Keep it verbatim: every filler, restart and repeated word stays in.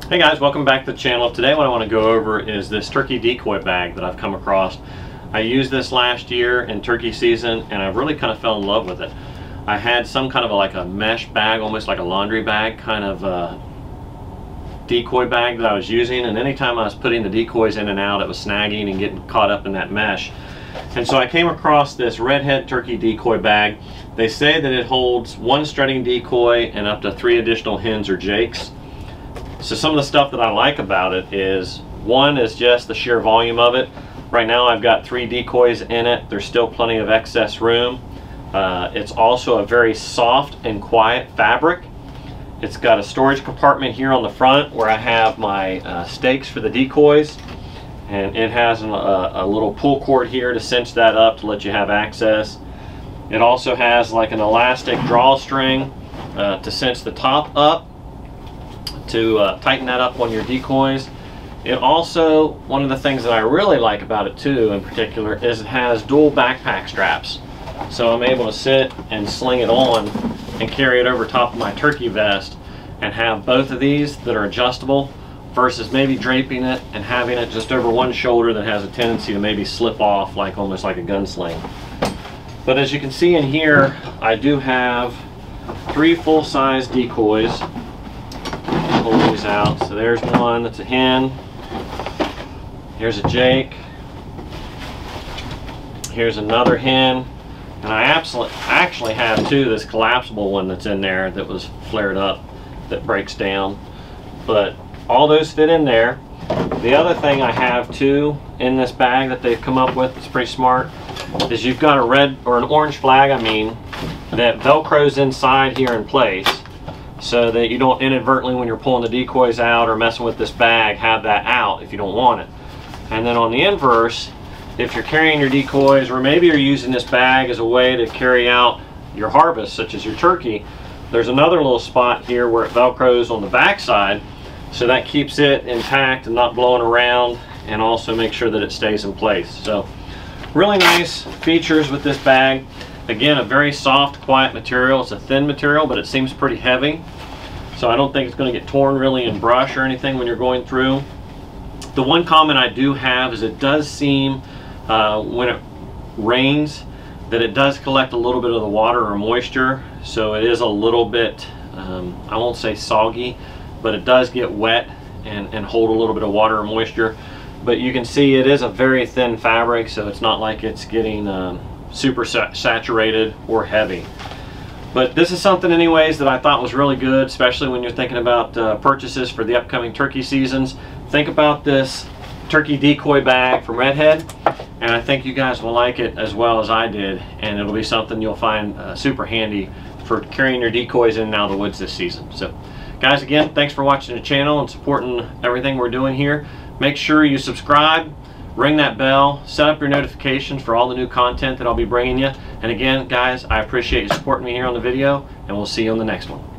Hey guys, welcome back to the channel. Today what I want to go over is this turkey decoy bag that I've come across. I used this last year in turkey season and I really kind of fell in love with it. I had some kind of a, like a mesh bag, almost like a laundry bag kind of uh, decoy bag that I was using, and anytime I was putting the decoys in and out it was snagging and getting caught up in that mesh. And so I came across this RedHead Turkey Decoy Bag. They say that it holds one strutting decoy and up to three additional hens or jakes. So some of the stuff that I like about it is, one is just the sheer volume of it. Right now I've got three decoys in it. There's still plenty of excess room. Uh, it's also a very soft and quiet fabric. It's got a storage compartment here on the front where I have my uh, stakes for the decoys, and it has an, a, a little pull cord here to cinch that up to let you have access. It also has like an elastic drawstring uh, to cinch the top up, to uh, tighten that up on your decoys. It also, one of the things that I really like about it too in particular, is it has dual backpack straps. So I'm able to sit and sling it on and carry it over top of my turkey vest and have both of these that are adjustable, versus maybe draping it and having it just over one shoulder that has a tendency to maybe slip off like almost like a gunsling. But as you can see in here, I do have three full-size decoys. Pull these out. So there's one that's a hen. Here's a jake. Here's another hen. And I absolutely actually have two, this collapsible one that's in there that was flared up that breaks down. But all those fit in there. The other thing I have too in this bag that they've come up with, it's pretty smart, is you've got a red or an orange flag, I mean, that velcros inside here in place, so that you don't inadvertently, when you're pulling the decoys out or messing with this bag, have that out if you don't want it. And then on the inverse, if you're carrying your decoys, or maybe you're using this bag as a way to carry out your harvest, such as your turkey, there's another little spot here where it velcros on the back side, so that keeps it intact and not blowing around, and also make sure that it stays in place. So really nice features with this bag. Again, a very soft, quiet material. It's a thin material, but it seems pretty heavy, so I don't think it's going to get torn really in brush or anything when you're going through. The one comment I do have is it does seem uh, when it rains that it does collect a little bit of the water or moisture, so it is a little bit, um, I won't say soggy, but it does get wet and, and hold a little bit of water or moisture. But you can see it is a very thin fabric, so it's not like it's getting um, super sa saturated or heavy. But this is something anyways that I thought was really good, especially when you're thinking about uh, purchases for the upcoming turkey seasons. Think about this turkey decoy bag from RedHead, and I think you guys will like it as well as I did, and it'll be something you'll find uh, super handy for carrying your decoys in and out of the woods this season. So guys, again, thanks for watching the channel and supporting everything we're doing here. Make sure you subscribe, ring that bell, set up your notifications for all the new content that I'll be bringing you. And again, guys, I appreciate you supporting me here on the video, and we'll see you on the next one.